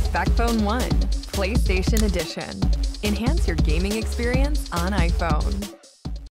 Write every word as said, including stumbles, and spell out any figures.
Backbone One, PlayStation Edition. Enhance your gaming experience on iPhone.